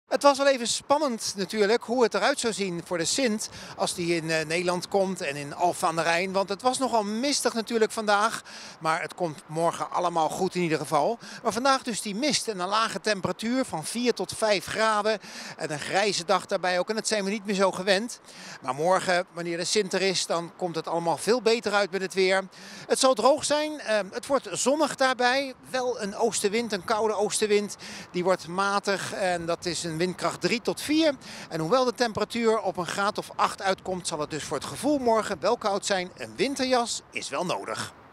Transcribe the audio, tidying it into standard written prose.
Het was wel even spannend natuurlijk hoe het eruit zou zien voor de Sint als die in Nederland komt en in Alphen aan de Rijn. Want het was nogal mistig natuurlijk vandaag, maar het komt morgen allemaal goed in ieder geval. Maar vandaag dus die mist en een lage temperatuur van 4 tot 5 graden en een grijze dag daarbij ook. En dat zijn we niet meer zo gewend. Maar morgen, wanneer de Sint er is, dan komt het allemaal veel beter uit met het weer. Het zal droog zijn, het wordt zonnig daarbij. Wel een oostenwind, een koude oostenwind, die wordt matig en dat is een windkracht 3 tot 4. En hoewel de temperatuur op een graad of 8 uitkomt, zal het dus voor het gevoel morgen wel koud zijn. Een winterjas is wel nodig.